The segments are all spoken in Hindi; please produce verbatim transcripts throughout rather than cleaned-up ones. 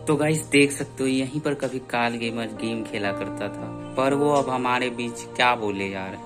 तो गाइस देख सकते हो यहीं पर कभी काल गेमर गेम खेला करता था, पर वो अब हमारे बीच क्या बोले यार।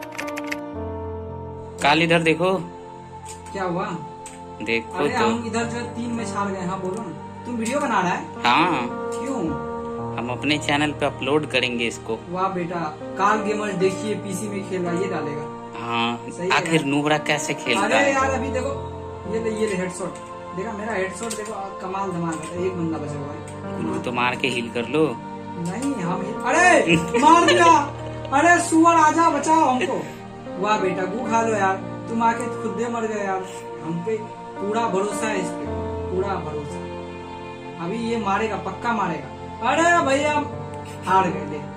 काल इधर देखो। क्या हुआ? देखो अरे तो हम इधर जो तीन में छाड़ गए। हाँ बोलो ना, तुम वीडियो बना रहा है? हाँ, क्यों? हम अपने चैनल पे अपलोड करेंगे इसको। वाह बेटा, काल गेमर देखिए पीसी में खेल रहा है, ये डालेगा। हाँ, आखिर नूबरा कैसे खेलता अरे है? यार अभी देखो, ये ले ये ले हेडशॉट देखा, मेरा हेडशॉट देखो, कमाल धमाल है। एक बंदा बचा हुआ है, तो मार के हिल कर लो। नहीं हम अरे मार दिया। अरे सुअर आजा, बचाओ हमको। वाह बेटा, गू खा लो यार, तुम आके खुद दे मर गए यार। हम पे पूरा भरोसा है, इस पे पूरा भरोसा। अभी ये मारेगा, पक्का मारेगा। अरे भैया हार गए। ले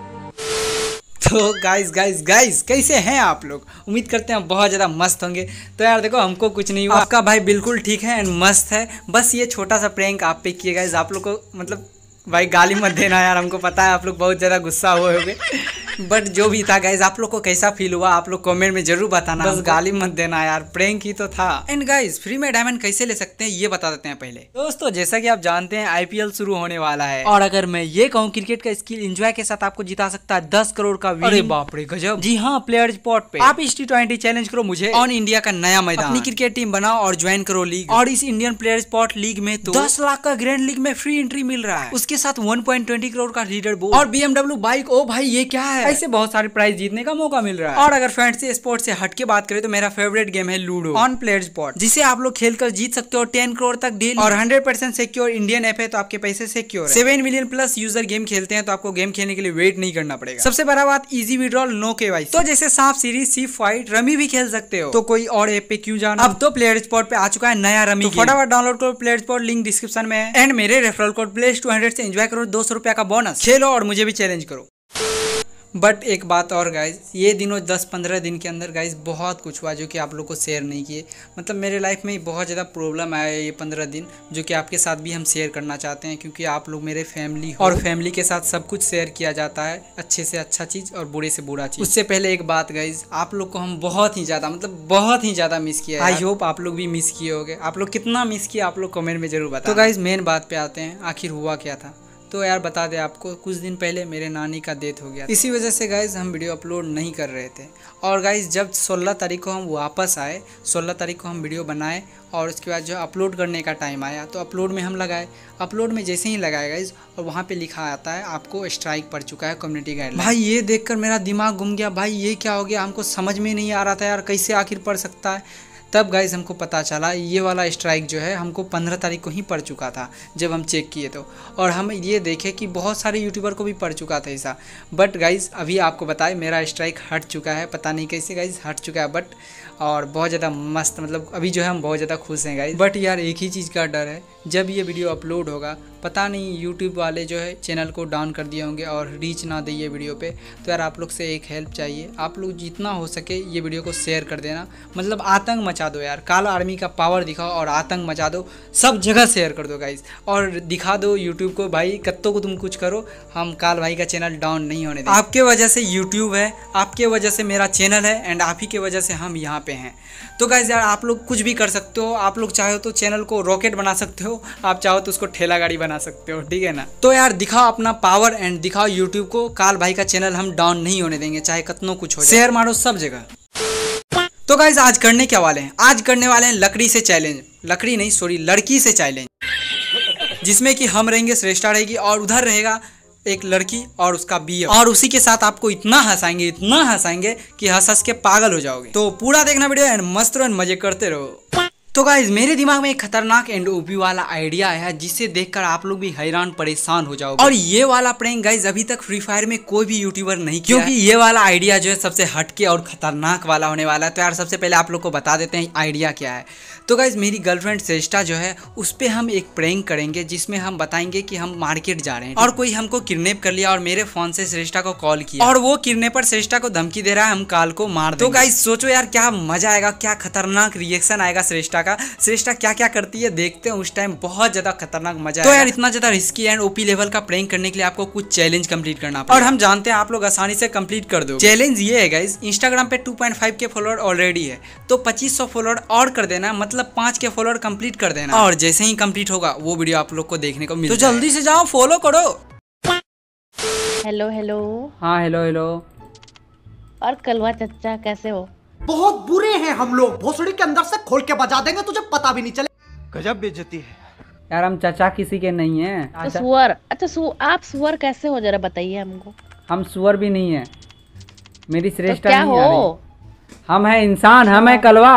तो गाइस गाइस गाइस कैसे हैं आप लोग? उम्मीद करते हैं बहुत ज़्यादा मस्त होंगे। तो यार देखो, हमको कुछ नहीं हुआ, आपका भाई बिल्कुल ठीक है एंड मस्त है। बस ये छोटा सा प्रैंक आप पे किए गाइस। आप लोग को मतलब भाई गाली मत देना यार, हमको पता है आप लोग बहुत ज़्यादा गुस्सा हुए होंगे, बट जो भी था गाइज, आप लोग को कैसा फील हुआ आप लोग कमेंट में जरूर बताना। बस गाली मत देना यार, प्रैंक ही तो था। एंड गाइज फ्री में डायमंड कैसे ले सकते हैं ये बता देते हैं पहले। दोस्तों जैसा कि आप जानते हैं आईपीएल शुरू होने वाला है, और अगर मैं ये कहूँ क्रिकेट का स्किल एंजॉय के साथ आपको जिता सकता है दस करोड़ का। अरे बाप रे गजब। जी हाँ, प्लेयर स्पॉट पे आप इस टी ट्वेंटी चैलेंज करो मुझे ऑन इंडिया का नया मैदान, अपनी क्रिकेट टीम बनाओ और ज्वाइन करो लीग। और इस इंडियन प्लेयर स्पॉट लीग में तो दस लाख का ग्रैंड लीग में फ्री एंट्री मिल रहा है, उसके साथ one point two zero crore का लीडर बोर्ड और बीएमडब्ल्यू बाइक। ओ भाई ये क्या है? ऐसे बहुत सारे प्राइज जीतने का मौका मिल रहा है। और अगर फैंटेसी स्पोर्ट से हट के बात करें तो मेरा फेवरेट गेम है लूडो ऑन प्लेयर स्पॉट, जिसे आप लोग खेलकर जीत सकते हो टेन करोड़ तक डील। और hundred percent secure Indian app है, तो आपके पैसे सिक्योर है। सेवन मिलियन प्लस यूजर गेम खेलते हैं, तो आपको गेम खेलने के लिए वेट नहीं करना पड़ेगा। सबसे बड़ा बात, इजी विड्रॉल, नो केवाईसी। तो जैसे सांप सीरीज, सी फाइट, रमी भी खेल सकते हो, तो कोई और ऐप पे क्यों जाना। अब तो प्लेयर स्पॉट पे आ चुका है नया रमी, तो फटाफट डाउनलोड करो प्लेयर स्पॉट, लिंक डिस्क्रिप्शन में है। एंड मेरे referral code place two hundred से एंजॉय करो दो सौ रुपया का बोनस, खेलो और मुझे भी चैलेंज करो। बट एक बात और गाइज, ये दिनों दस पंद्रह दिन के अंदर गाइज बहुत कुछ हुआ जो कि आप लोग को शेयर नहीं किए। मतलब मेरे लाइफ में बहुत ज़्यादा प्रॉब्लम आया ये पंद्रह दिन, जो कि आपके साथ भी हम शेयर करना चाहते हैं, क्योंकि आप लोग मेरे फैमिली हो और फैमिली के साथ सब कुछ शेयर किया जाता है, अच्छे से अच्छा चीज़ और बुरे से बुरा चीज़। उससे पहले एक बात गाइज, आप लोग को हम बहुत ही ज़्यादा मतलब बहुत ही ज़्यादा मिस किया। आई होप आप लोग भी मिस किए होंगे। आप लोग कितना मिस किया आप लोग कमेंट में जरूर बताएं। तो गाइज मेन बात पे आते हैं, आखिर हुआ क्या था। तो यार बता दे आपको, कुछ दिन पहले मेरे नानी का डेथ हो गया, इसी वजह से गाइज हम वीडियो अपलोड नहीं कर रहे थे। और गाइज जब सोलह तारीख को हम वापस आए, सोलह तारीख को हम वीडियो बनाए, और उसके बाद जो अपलोड करने का टाइम आया तो अपलोड में हम लगाए। अपलोड में जैसे ही लगाए गाइज, और वहाँ पे लिखा आता है आपको स्ट्राइक पड़ चुका है कम्युनिटी गाइडलाइन। भाई ये देखकर मेरा दिमाग घूम गया, भाई ये क्या हो गया, हमको समझ में नहीं आ रहा था यार, कैसे आखिर पड़ सकता है। तब गाइज हमको पता चला ये वाला स्ट्राइक जो है हमको पंद्रह तारीख को ही पड़ चुका था जब हम चेक किए तो। और हम ये देखे कि बहुत सारे यूट्यूबर को भी पड़ चुका था ऐसा। बट गाइज अभी आपको बताए मेरा स्ट्राइक हट चुका है, पता नहीं कैसे गाइज हट चुका है, बट और बहुत ज़्यादा मस्त, मतलब अभी जो है हम बहुत ज़्यादा खुश हैं गाइज। बट यार एक ही चीज़ का डर है, जब ये वीडियो अपलोड होगा पता नहीं यूट्यूब वाले जो है चैनल को डाउन कर दिए होंगे और रीच ना दे ये वीडियो पे। तो यार आप लोग से एक हेल्प चाहिए, आप लोग जितना हो सके ये वीडियो को शेयर कर देना, मतलब आतंक मचा दो यार, काला आर्मी का पावर दिखाओ और आतंक मचा दो, सब जगह शेयर कर दो गाइज। और दिखा दो यूट्यूब को, भाई कत्तों को तुम कुछ करो, हम काल भाई का चैनल डाउन नहीं होने देंगे। आपके वजह से यूट्यूब है, आपके वजह से मेरा चैनल है, एंड आप ही के वजह से हम यहाँ पे हैं। तो गाइज यार आप लोग कुछ भी कर सकते हो, आप लोग चाहो तो चैनल को रॉकेट बना सकते हो, आप चाहो तो उसको ठेला गाड़ी बना सकते हो, ठीक है ना। तो यार दिखाओ अपना पावर एंड दिखाओ यूट्यूब को, काल भाई का चैनल हम डाउन नहीं होने देंगे, चाहे कितना कुछ हो जाए। शेयर मारो सब जगह। तो गाइज आज करने क्या वाले हैं, आज करने वाले हैं लकड़ी से चैलेंज, लकड़ी नहीं सॉरी लड़की से चैलेंज, जिसमें कि हम रहेंगे, श्रेष्ठा रहेगी, और उधर रहेगा एक लड़की और उसका बीएफ, और उसी के साथ आपको इतना हंसाएंगे इतना हंसाएंगे कि हंस हंस के पागल हो जाओगे। तो पूरा देखना वीडियो एंड मस्त रहो, मजे करते रहो। तो गाइज मेरे दिमाग में एक खतरनाक एंड ओपी वाला आइडिया आया है, जिसे देखकर आप लोग भी हैरान परेशान हो जाओगे। और ये वाला प्रैंक गाइज अभी तक फ्री फायर में कोई भी यूट्यूबर नहीं किया, क्योंकि ये वाला आइडिया जो है सबसे हटके और खतरनाक वाला होने वाला है। तो यार सबसे पहले आप लोग को बता देते हैं आइडिया क्या है। तो गाइज मेरी गर्लफ्रेंड श्रेष्ठा जो है उस पर हम एक प्रैंक करेंगे, जिसमें हम बताएंगे कि हम मार्केट जा रहे हैं और कोई हमको किडनैप कर लिया, और मेरे फोन से श्रेष्ठा को कॉल किया, और वो किडनैपर श्रेष्ठा को धमकी दे रहा है हम काल को मार देंगे। तो गाइज सोचो यार क्या मजा आएगा, क्या खतरनाक रिएक्शन आएगा श्रेष्ठा का। श्रेष्ठा क्या क्या करती है देखते हैं, उस टाइम बहुत ज्यादा खतरनाक मजा है। तो यार इतना ज्यादा रिस्की एंड ओपी लेवल का प्रैंक करने के लिए आपको कुछ चैलेंज कंप्लीट करना पड़ेगा, और हम जानते हैं आप लोग आसानी से कंप्लीट कर दो। चैलेंज ये है गाइस, इंस्टाग्राम पे टू पॉइंट फाइव के फॉलोअर ऑलरेडी है, तो पच्चीस सौ फॉलोअर और कर देना, मतलब पांच के फॉलोअर कंप्लीट कर देना, और जैसे ही कंप्लीट होगा वो वीडियो आप लोग को देखने को मिल तो जल्दी से जाओ फॉलो करो। Hello hello. हाँ हेलो हेलो। और कलवा चच्चा कैसे हो? बहुत बुरे हैं हम लोग, भोसड़ी के अंदर से खोल के बजा देंगे, तुझे पता भी नहीं चले। गजब बेइज्जती है यार, हम चाचा किसी के नहीं है। तो सुअर, अच्छा सु, आप सुअर कैसे हो जरा बताइए हमको। हम सुअर भी नहीं है, मेरी श्रेष्ठा तो क्या नहीं हो? हम है इंसान, हम है Kalwa.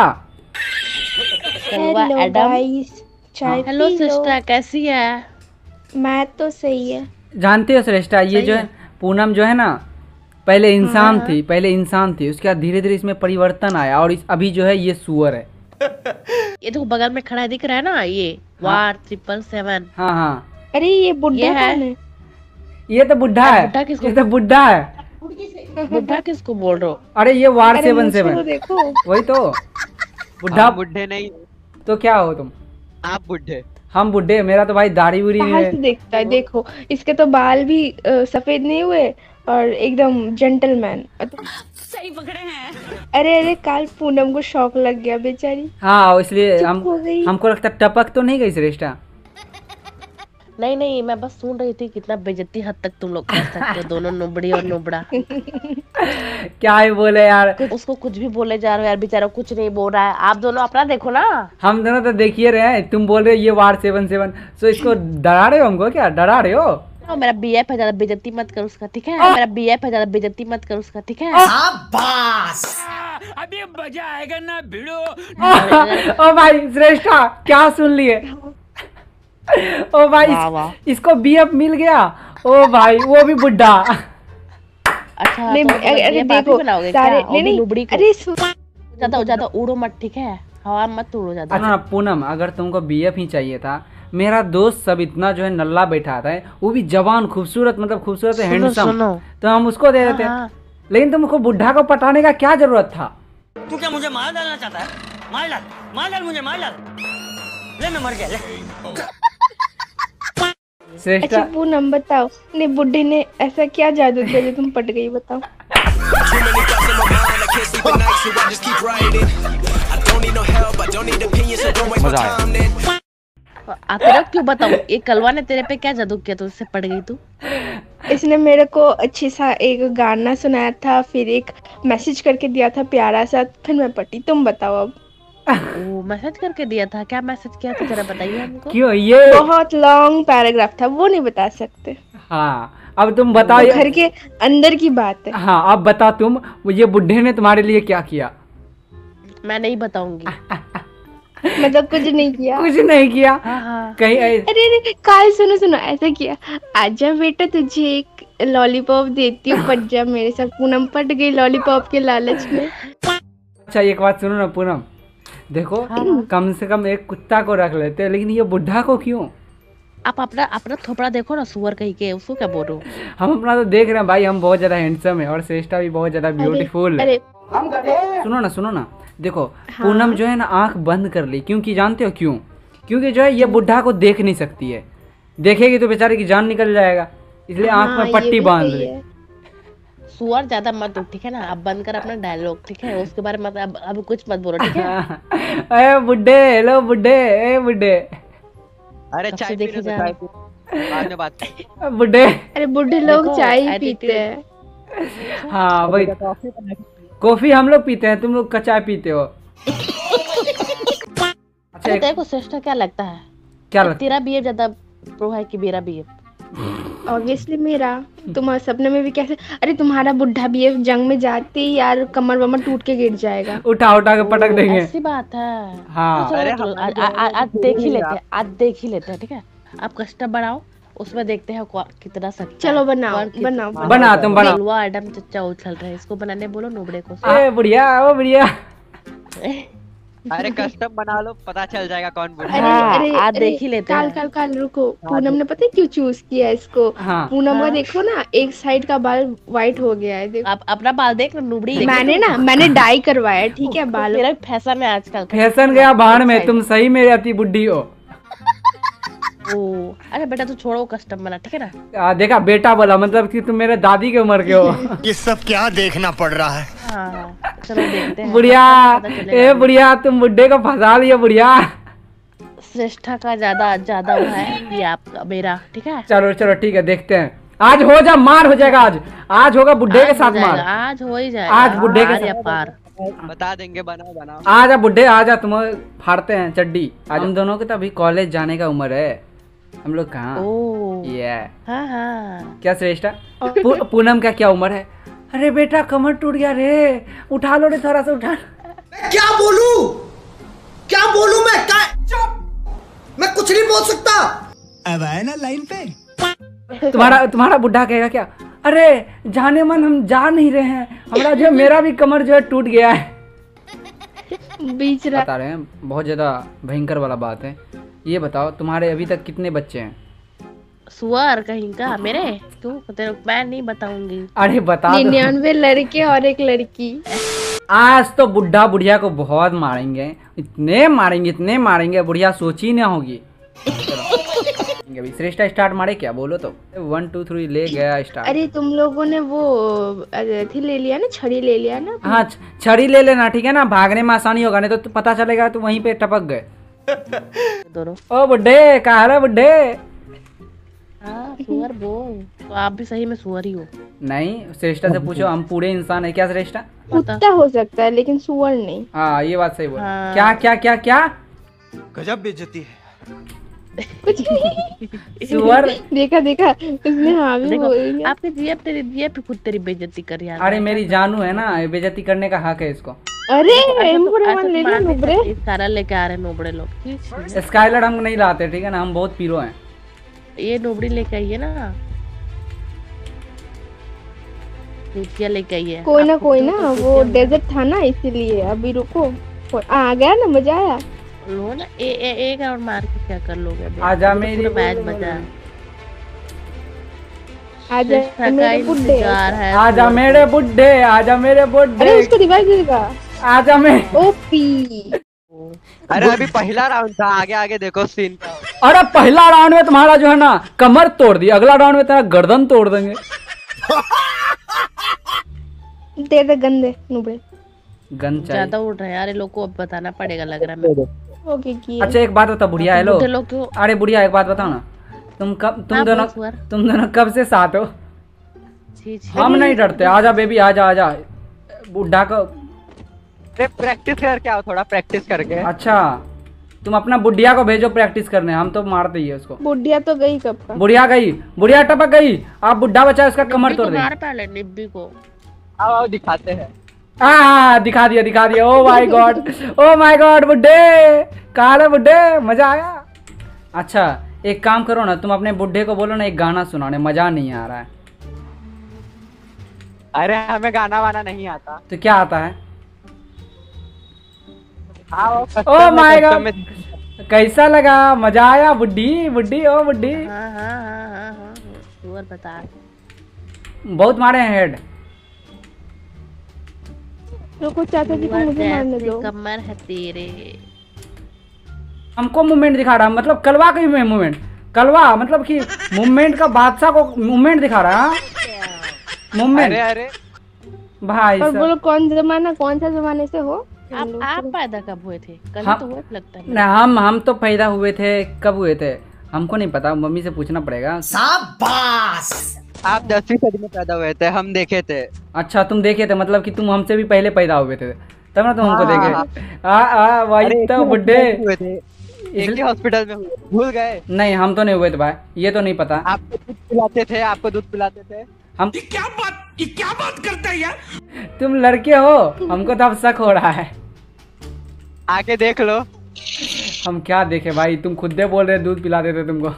Kalwa Adam. Hello sister कैसी है? मैं तो सही है। जानते हो श्रेष्ठा, ये जो है पूनम जो है ना, पहले इंसान थी, पहले इंसान थी, उसके बाद धीरे धीरे इसमें परिवर्तन आया, और इस अभी जो है ये सुअर है। ये तो बगल में खड़ा दिख रहा है ना, ये वार ट्रिपल सेवन। हाँ हाँ। अरे ये बुढ़ा कौन है? ये तो बुढ़ा है। बुढ़ा किसको? ये तो बुढ़ा है। बुढ़ा किसको बोल रहे हो? अरे ये वार सेवन सेवन, देखो वही तो बुढ़ा। बुढ़े नहीं तो क्या हो तुम? आप बुढ़े। हम बुढ़े, मेरा तो भाई दाढ़ी उड़ी कहाँ से दिखता है, देखो इसके तो बाल भी सफेद नहीं हुए और एकदम जेंटलमैन। सही पकड़े हैं। अरे अरे काल पूनम को शौक लग गया बेचारी। हाँ इसलिए हम हमको लगता टपक तो नहीं गई श्रेष्ठा। नहीं नहीं, मैं बस सुन रही थी कितना बेइज्जती हद तक तुम लोग कर सकते हो, दोनों नुबड़ी और नुबड़ा। क्या ही बोले यार, उसको कुछ भी बोले जा रहे हो यार, बेचारा कुछ नहीं बोल रहा है। आप दोनों अपना देखो ना। हम दोनों तो देखिए रहे हैं, तुम बोल रहे हो ये वार सेवन सेवन, सो इसको डरा रहे हो हमको, क्या डरा रहे हो? मेरा बीएफ है, ज्यादा बेइज्जती मत कर उसका, ठीक है? मेरा बीएफ है, ज्यादा बेइज्जती मत कर उसका, ठीक है? शाबाश। अभी मजा आएगा ना भिड़ो। ओ भाई श्रेष्ठा क्या सुन लिए? ओ भाई वाह, वाह। इस, इसको बीएफ मिल गया। ओ भाई वो भी बुढ़ा। अच्छा नहीं, तो अरे देखो सारे नहीं नहीं, अरे ज्यादा ज्यादा उड़ो मत, ठीक है? हवा मत उड़ो ज्यादा। अच्छा पूनम, अगर तुमको बीएफ ही चाहिए था, मेरा दोस्त सब इतना जो है नल्ला बैठा था, वो भी जवान खूबसूरत, मतलब खूबसूरत हैंडसम, तो हम उसको दे देते। हाँ, लेकिन तुमको बुढ़ा को पटाने का क्या जरूरत था? तू क्या मुझे मार डालना चाहता है? मार डाल, मार डाल मुझे, मार डाल। ले मैं मर गया, ले। अच्छा पूनम बताओ, ने बुढ़े ने ऐसा क्या जादू किया जो तुम पट गई, बताओ। मजा आया। आखिर क्यों बताऊं, एक कलवा ने तेरे पे क्या जादू किया तो उससे पड़ गई तू? इसने मेरे को अच्छी सा एक गाना सुनाया था, फिर एक मैसेज करके दिया था प्यारा सा, फिर मैं पटी। तुम बताओ अब। वो मैसेज करके दिया था? क्या मैसेज किया था जरा बताइए हमको। क्यों? ये बहुत लॉन्ग पैराग्राफ था, वो नहीं बता सकते। हाँ अब तुम बताओ, तो घर के अंदर की बात है। हाँ अब बता तुम, ये बुढ़े ने तुम्हारे लिए क्या किया? मैं नहीं बताऊंगी। मतलब कुछ नहीं किया? कुछ नहीं किया। हाँ हाँ। कहीं अरे अरे काल सुनो सुनो, ऐसा किया, आजा बेटा तुझे एक लॉलीपॉप देती हूँ, पट जा मेरे साथ। पूनम पट गई लॉलीपॉप के लालच में। अच्छा एक बात सुनो ना पूनम, देखो हाँ। कम से कम एक कुत्ता को रख लेते हैं, लेकिन ये बुढ़ा को क्यों? आप अपना अपना थोपड़ा देखो ना, सुअर कहीं के, उसको क्या बोल रहे हो? हम अपना तो देख रहे हैं भाई, हम बहुत ज्यादा हैंडसम है और श्रेष्ठा भी बहुत ज्यादा ब्यूटीफुल है। सुनो ना सुनो ना, देखो हाँ। पूनम जो है ना आंख बंद कर ली, क्योंकि जानते हो क्यों? क्योंकि जो है ये बुढ़ा को देख नहीं सकती है, देखेगी तो बेचारे की जान निकल जाएगा, इसलिए हाँ, आंख में पट्टी बांध ली। सुअर ज्यादा मत दो, ठीक है ना? अब बंद कर अपना डायलॉग, ठीक है? उसके बारे में अब अब कुछ मत बोलो, ठीक है? ए बुड्ढे, हेलो बुड्ढे, ए बुड्ढे। अरे चाय देखे जा, बाद में बात। बुड्ढे, अरे बुड्ढे लोग चाय पीते हैं। हाँ वही, कॉफी हम लोग पीते हैं, तुम लोग का चाय पीते हो। अच्छा देखो श्रेष्ठा क्या लगता है, क्या लगता? तेरा बीएफ ज्यादा प्रो है कि मेरा बीएफ? ऑब्वियसली मेरा। तुम्हारे सपने में भी कैसे? अरे तुम्हारा बुढ़ा बीएफ जंग में जाते ही यार कमर वमर टूट के गिर जाएगा, उठा उठा के पटक देंगे। ऐसी बात है। हाँ आज देख ही लेते हैं, आज देख ही लेते हैं, ठीक है? आप कस्टम बढ़ाओ, उसमें देखते हैं कितना सच्चा। चलो बनाओ बनाओ बना, तुम बनाओ। कलवा एडम चच्चा उछल रहे हैं, इसको बनाने बोलो नुबड़े को। ए बुढ़िया, ओ बुढ़िया। अरे कस्टम बना लो, पता चल जाएगा कौन बुढ़ा अरे है। हाँ, अरे आज अरे देख ही लेते काल हैं। काल काल रुको, पूनम ने पता है क्यों चूज किया इसको? हाँ। पूनम का देखो ना, एक साइड का बाल व्हाइट हो गया है, देखो। आप अपना बाल देख ना, नुबड़ी। मैंने ना मैंने डाई करवाया है, ठीक है, बालों। मेरा फैशन है आजकल का। फैशन गया भाड़ में, तुम सही में रहती बुढ़ी हो। ओ अरे बेटा तू छोड़ो कस्टम बना, ठीक है ना। आ, देखा बेटा बोला, मतलब कि तुम मेरे दादी के उम्र के हो। ये सब क्या देखना पड़ रहा है। हाँ चलो देखते हैं। बुढ़िया, पता चलेगा। ए बुढ़िया, तुम बुढ़े को फंसा लिया बुढ़िया। श्रेष्ठा का ज्यादा ज्यादा हुआ है ये आपका मेरा, ठीक है। चलो चलो ठीक है, देखते हैं। आज हो जा, मार हो जाएगा आज। आज होगा बुढ़े के आज हो साथ मार। जाएगा, आज हो ही जाएगा। आज बुड्ढे के पार या साथ- पार। बता देंगे, बनाओ बनाओ। आजा बुढ़े आजा, तुम्हें फाड़ते हैं चड्डी। आज हम दोनों के तो अभी कॉलेज जाने का उम्र है। हम लोग कहाँ ओ ये हाँ हाँ। क्या श्रेष्ठा? पू- पूनम का क्या उम्र है? अरे बेटा कमर टूट गया रे, उठा लो रे, थोड़ा सा उठा। क्या बोलूं क्या बोलूं मैं क्या? मैं कुछ नहीं बोल सकता। अब आए ना लाइन पे। तुम्हारा तुम्हारा बुढ़ा कहेगा क्या? अरे जाने मन हम जा नहीं रहे हैं, हमारा जो मेरा भी कमर जो है टूट गया है। बीच रात बता रहे हैं, बहुत ज्यादा भयंकर वाला बात है। ये बताओ तुम्हारे अभी तक कितने बच्चे हैं? सुअर कहीं का मेरे, क्यों तेरे मैं नहीं बताऊंगी। अरे बता दो। निन्यानवे लड़के और एक लड़की। आज तो बुढ़ा बुढ़िया को बहुत मारेंगे, इतने मारेंगे इतने मारेंगे, बुढ़िया सोची ना होगी। अभी श्रेष्ठा स्टार्ट मारे क्या बोलो तो? वन टू थ्री ले गया स्टार्ट। अरे तुम लोगों ने वो अथी ले लिया ना, छड़ी ले लिया ना। हाँ छ- छड़ी ले लेना, ठीक है ना, भागने में आसानी होगा, नहीं तो पता चलेगा तो वहीं पे टपक गए। दोनों। ओ बुड्ढे कहा रहे बुड्ढे? हाँ सुअर बोल, तो आप भी सही में सुअर ही हो। नहीं, श्रेष्ठा से पूछो, हम पूरे इंसान है क्या श्रेष्ठा? कुत्ता हो सकता है लेकिन सुअर नहीं। हाँ ये बात सही बोल। हाँ। क्या क्या क्या क्या? गजब बेइज्जती है। कुछ नहीं। सुअर? देखा देखा उसने हाँ भी बोल देखो दिया। आपके जीएफ तेरी जीएफ पे खुद तेरी बेइज्जती कर रही है। अरे मेरी जानू है ना, बेइज्जती करने का हक है इसको। अरे अच्छा, एम तो- फोर अच्छा, वन ले तो लो मान नहीं नुबरे। सकती, सारा लेके आ रहे हैं नोबड़े लोग। ठीक है। स्काइलर हम नहीं लाते, ठीक है ना, हम बहुत पीरो हैं। ये नोबड़ी लेके आई है ना, नीचिया लेके आई है। कोई ना आपको कोई तो- ना, तो वो नीचिया डेजर्ट था ना इसीलिए। अभी रुको, आ गया ना, मजा आया। लो ना, ए, ए, एक राउंड मार के क्या कर लोगे अभी? आजा अभी तो मेरी पूरा मैच बचा है। आज श्रेष्ठा का मेरे बुड्ढे। इंतजार है। आजा मेरे बुड्ढे, आजा मेरे अरे बुड्ढे, उसको रिवाइव देगा। आजा मैं। ओपी। अरे अभी पहला राउंड था, आगे आगे देखो सीन का। अरे पहला राउंड में तुम्हारा जो है ना कमर तोड़ दी, अगला राउंड में तेरा गर्दन तोड़ देंगे। दे दे गंदे नुबरे। गन चाहिए। ज्यादा उड़ रहे हैं यार, ये लोग को अब बताना पड़ेगा लग रहा है मेरे को। ओके की अच्छा एक बात बता बुढ़िया, हेलो। बुड्ढे लोग क्यों? अरे बुढ़िया एक बात बताओ ना, तुम कब तुम हाँ, दोनों बोल सुअर। तुम दोनों कब से साथ हो? छी छी। हम नहीं डरते, आजा बेबी आजा आजा। बुढ़ा को अरे प्रैक्टिस करके आओ, थोड़ा प्रैक्टिस करके। अच्छा तुम अपना बुढ़िया को भेजो प्रैक्टिस करने, हम तो मारते ही है उसको। बुढ़िया तो गई कब का। बुढ़िया गई, बुढ़िया टपक गई, आप बुढ़ा बचा उसका कमर निब्बी तोड़ को देंगे। मार पहले निब्बी को। आओ आओ दिखाते हैं। हाँ दिखा दिया दिखा दिया। Oh my god, oh my god बुड्ढे, कहा है बुड्ढे, मजा आया। अच्छा एक काम करो ना, तुम अपने बुड्ढे को बोलो ना एक गाना सुनाने, मजा नहीं आ रहा है। अरे हमें गाना वाना नहीं आता। तो क्या आता है? आओ ओ माय गॉड, कैसा लगा, मजा आया? बुड्ढी बुड्ढी ओ बुड्ढी, हाँ हाँ हाँ हाँ हाँ सुअर बता। बहुत मारे हैं हेड। रुको चाचा जी को सुअर मुझे मारने जैसे दो। कमर है तेरे। हमको मूवमेंट दिखा रहा, मतलब कलवा का ही मूवमेंट, कलवा मतलब कि मूवमेंट का बादशाह को मूवमेंट दिखा रहा है। अरे मूवमेंट अरे भाई और साहब। बोलो कौन जमाना, कौन सा जमाने से हो आप आप पैदा कब हुए थे? कल ही हाँ। तो हुए थे लगता है। ना हम हम तो पैदा हुए थे, कब हुए थे हमको नहीं पता, मम्मी से पूछना पड़ेगा। शाबाश। आप दसवीं सदी में पैदा हुए थे, हम देखे थे। अच्छा तुम देखे थे, मतलब कि तुम हमसे भी पहले पैदा हुए थे, तब ना तुम हमको देखे। आ आ वही अरे एक तो ही बुड्ढे। हॉस्पिटल में हुए थे, एक ही हॉस्पिटल में हुए, भूल गए। नहीं हम तो नहीं हुए थे भाई, ये तो नहीं पता। आपको दूध पिलाते थे, आपको दूध पिलाते थे। हम ये क्या बात ये क्या बात करता है यार। तुम लड़के हो, हमको तो अब शक हो रहा है। आके देख लो। हम क्या देखे भाई, तुम खुद दे बोल रहे दूध पिला देते तुमको।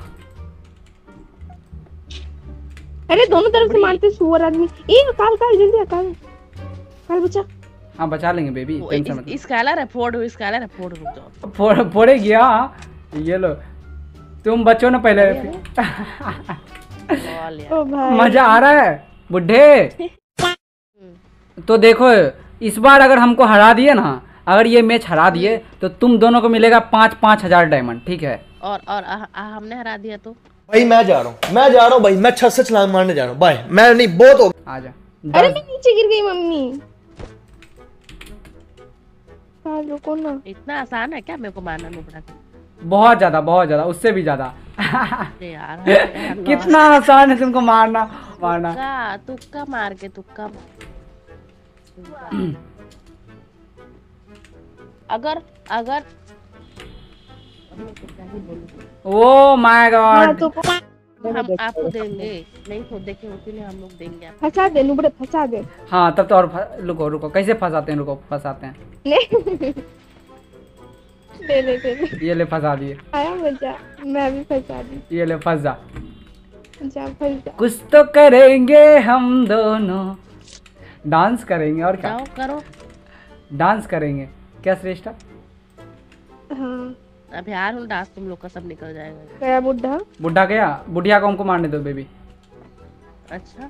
अरे दोनों तरफ से मारते सुअर आदमी। ए काल काल जल्दी आ, काल काल बच्चा। हाँ बचा लेंगे बेबी, टेंशन मत। स्काइलर है, फोड़ हो, स्काइलर है, फोड़ रुक जाओ। फोड़ फोड़ेगी हाँ, ये लो तुम बचो ना पहले। ओ भाई मजा आ रहा है बुढ़े। तो देखो इस बार अगर हमको हरा दिए ना, अगर ये मैच हरा दिए तो तुम दोनों को मिलेगा पाँच पाँच हजार डायमंड, ठीक है? और और आ, आ, हमने हरा दिया तो भाई मैं जा रहा हूँ, मैं जा रहा हूँ भाई, मैं छत से छलांग मारने जा रहा हूँ। बाय, मैं नहीं, बहुत हो आजा। अरे मैं नीचे गिर गई मम्मी। हाँ रुको ना। इतना आसान है क्या मेरे को मारना नुबड़ा को? बहुत ज्यादा, बहुत ज्यादा, उससे भी ज्यादा। यार कितना आसान है तुमको मारना मारना। तुक्का तुक्का मार के तुक्का। अगर अगर ओ माय गॉड, हम आपको देंगे नहीं तो देखे होती नहीं, हम लोग देंगे आपको। फंसा दे नुबड़े, फंसा दे। हाँ तब तो और फ... रुको रुको, कैसे फंसाते हैं? रुको फंसाते हैं। ले ले ले ले। ये ले फंसा दिए। आया मजा, मैं भी फंसा दी। ये ले फंस जा, जा फंस जा। कुछ तो करेंगे हम दोनों, डांस करेंगे और क्या? जाओ करो डांस करेंगे क्या श्रेष्ठा? हाँ अब यार उन डांस तुम लोग का सब निकल जाएगा। गया बुढ़ा। बुढ़ा गया, बुढ़िया को हमको मारने दो बेबी। अच्छा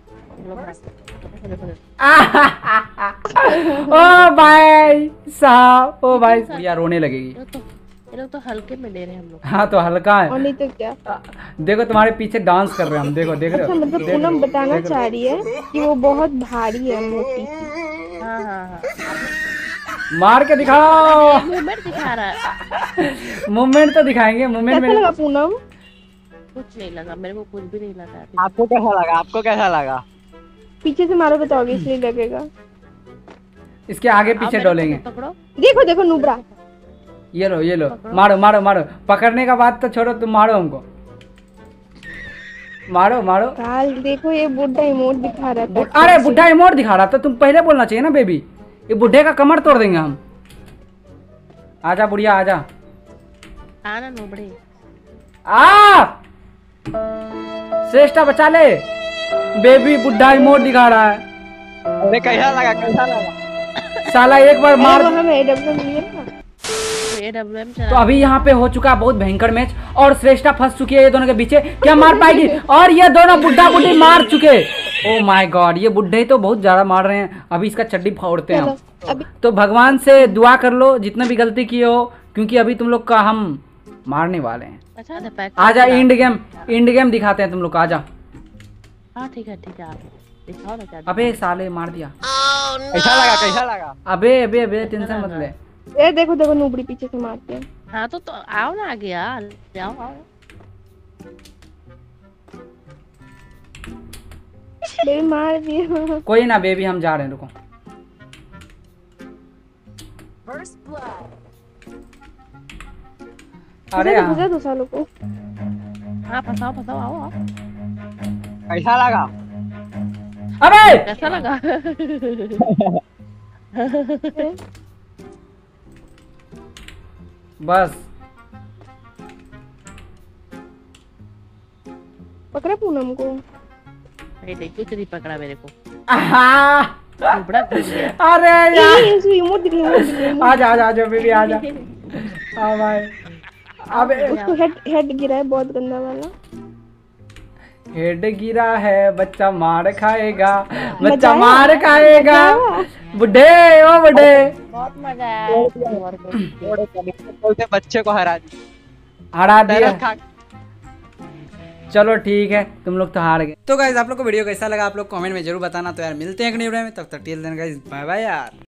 ओ भाई साहब, ओ भाई बुढ़िया रोने लगेगी। ये तो ये लोग तो हल्के में ले रहे हैं हम लोग। हाँ तो हल्का और है, नहीं तो क्या। देखो तुम्हारे पीछे डांस कर रहे हैं हम, देखो देख रहे अच्छा हो? मतलब पूनम बताना चाह रही है कि वो बहुत भारी है, मोटी सी। हाँ हाँ हाँ मार के दिखाओ। मूवमेंट दिखा रहा है। मूवमेंट तो दिखाएंगे, मूवमेंट कैसा में लगा पूनम? कुछ नहीं लगा मेरे को, कुछ भी नहीं लगा। आपको कैसा लगा? आपको कैसा लगा? पीछे से मारो तो ऑब्वियसली लगेगा। इसके आगे पीछे डोलेंगे। पकड़ो, देखो देखो नुबड़ा। ये लो ये लो, मारो मारो मारो। पकड़ने का बात तो छोड़ो, तुम मारो हमको, मारो मारो। काल देखो ये बुढ़ा इमोट दिखा रहा था। अरे बुढ़ा इमोट दिखा रहा था, तुम पहले बोलना चाहिए ना बेबी। ये बुढ़े का कमर तोड़ देंगे हम। आजा बुढ़िया आजा। आना नोबड़े। आ श्रेष्ठा बचा ले, बेबी बुढ़ा इमोट दिखा रहा है। अरे कैसा लगा? कैसा लगा? साला एक बार मार। हमें एडब्ल्यू मिले ना। एडब्ल्यूएम तो अभी यहाँ पे हो चुका बहुत भयंकर मैच और श्रेष्ठा फंस चुकी है ये दोनों के पीछे। क्या मार पाएगी? और ये दोनों बुढ़ा बुढ़ी मार चुके। ओ माय गॉड, ये बुढ़े तो बहुत ज्यादा मार रहे हैं। अभी इसका चड्डी फोड़ते हैं हम। तो भगवान से दुआ कर लो जितने भी गलती किए हो, क्योंकि अभी तुम लोग का हम मारने वाले हैं। अच्छा आजा इंड गेम, इंड गेम दिखाते हैं तुम लोग को, आजा। हाँ ठीक है ठीक है, आप दिखाओ ना क्या। अबे साले मार दिया। कैसा लगा? कैसा लगा? अबे अबे अबे टेंशन मत ले। ए देखो देखो नुबड़ी पीछे से मारते हैं। हाँ तो, तो आओ ना आगे यार, जाओ आओ। बेबी मार दिया। कोई ना बेबी, हम जा रहे हैं, रुको। अरे फंसा फंसा दो सालों को। हाँ फंसाओ फंसाओ, आओ आओ। कैसा लगा? अबे कैसा लगा? बस पकड़ा पूनम को। नहीं नहीं कुछ नहीं पकड़ा मेरे को। आहा! बड़ा घुस गया। अरे यार ए ये इमोट दिख रहा है। आजा आजा आजा बेबी आजा। हाँ भाई, अबे उसको हेड हेड गिरा है बहुत गंदा वाला। हेड गिरा है, बच्चा मार खाएगा, बच्चा मार खाएगा। बुढ़े ओ बुढ़े, बहुत मजा आया। बोलते बच्चे को हरा दी, हरा दिया। चलो ठीक है, तुम लोग तो हार गए। तो गाइस आप लोग को वीडियो कैसा लगा आप लोग कमेंट में जरूर बताना। तो यार मिलते हैं एक नई वीडियो में, तब तक till then guys, bye bye यार।